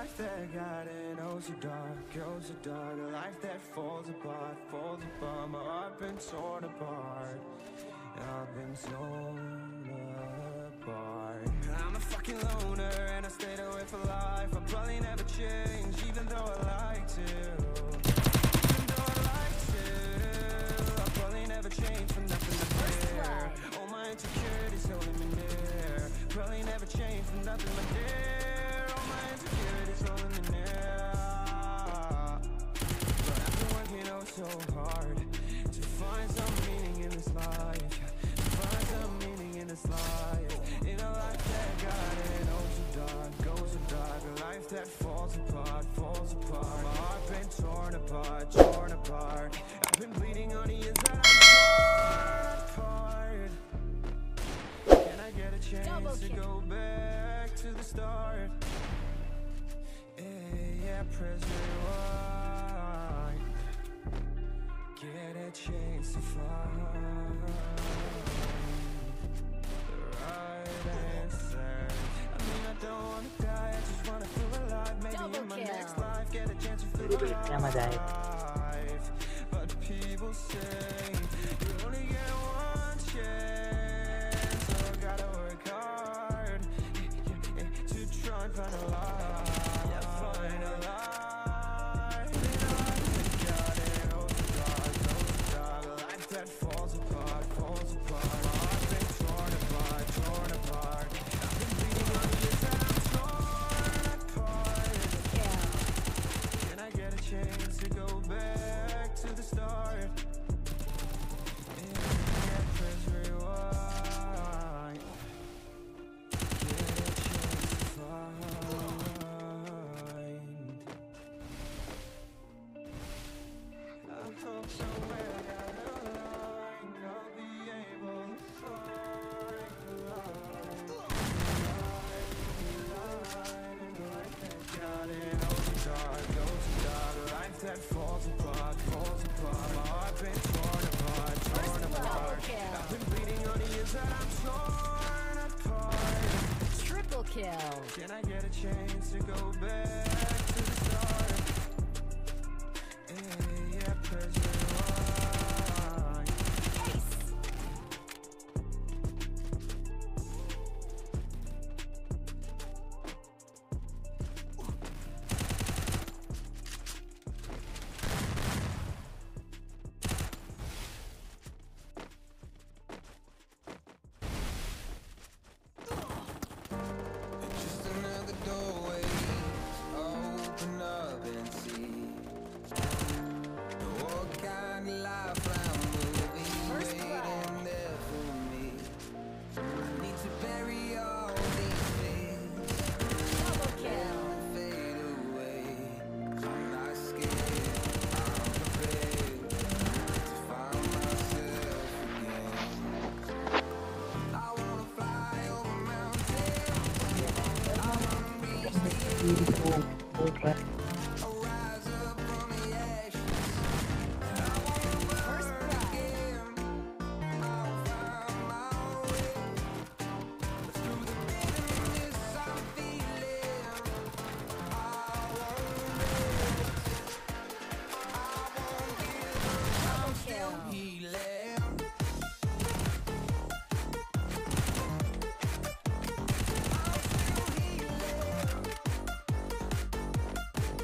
life that got in, oh so dark, a life that falls apart, my heart been torn apart, I've been torn apart. I'm a fucking loner and I stayed away for life. I'll probably never change, even though I like to. I'll probably never change for nothing but fear. All my insecurities holding me near. Probably never change for nothing but fear. All my insecurities holding me near. But I've been working oh so hard to find some meaning in this life. Find some meaning in this life. In a life that got it oh so dark, goes so dark. A life that falls apart. My heart been torn apart. I've been bleeding on the inside, I'm torn apart. Can I get a chance to go back to the start? Yeah, press rewind. Get a chance to find the right answer. I mean, I don't wanna die, I just wanna feel alive. Maybe in my next life, get a chance to feel alive. But people say you only get one chance, so I gotta work hard to try and find a life. Find a life. Got it, oh so dark, a life that falls apart. My heart been torn apart. I've been bleeding on the inside, I'm torn apart. Can I get a chance to go back to the start? Yeah, press rewind. Get a chance to find. I hope somewhere down the line I'll be able to find the light. Got it, oh so dark, a life that falls apart. My heart been torn apart. I've been bleeding on the inside, I'm torn apart. Triple kill. Can I get a chance to go back to the start? Yeah, press rewind. Ace. Just another doorway, open up and see what kind of life will be waiting there for me. I need to bury all these things Double kill. and fade away. I'm not scared, I'm prepared to find myself again. I wanna fly over mountains. I'll rise up from the ashes. I wanna burn again. I'll find my way through the bitterness I'm feeling. I won't rest. I won't give up. I'm still healing. I'm still healing.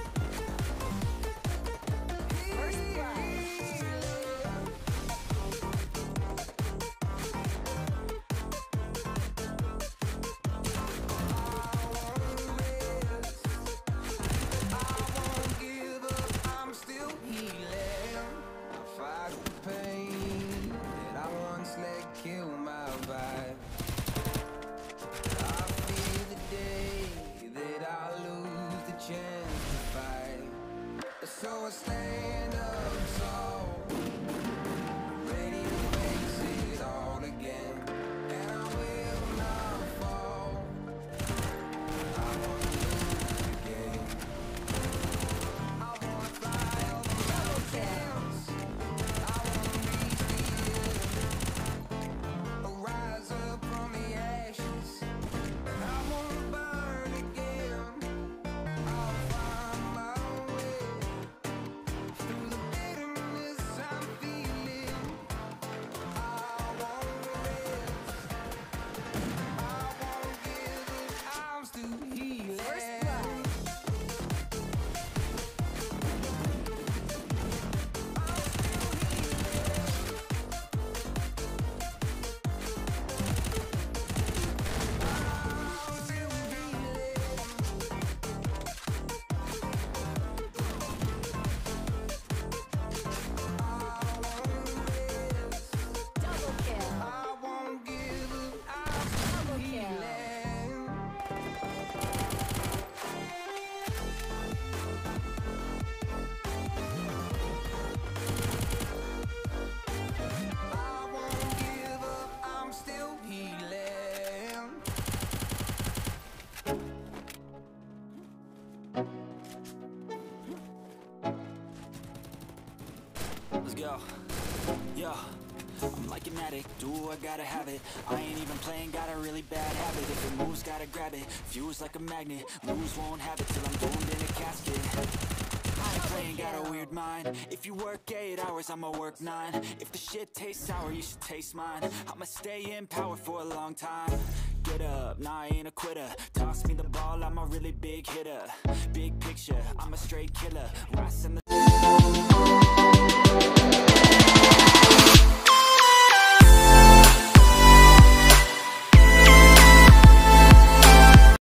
Yo, yo, I'm like an addict, do I gotta have it. I ain't even playing, got a really bad habit. If it moves, gotta grab it, fuse like a magnet. Lose, won't have it till I'm doomed in a casket. I ain't playing, got a weird mind. If you work 8 hours, I'ma work 9. If the shit tastes sour, you should taste mine. I'ma stay in power for a long time. Get up, nah, I ain't a quitter. Toss me the ball, I'm a really big hitter. Big picture, I'm a straight killer. Rise in the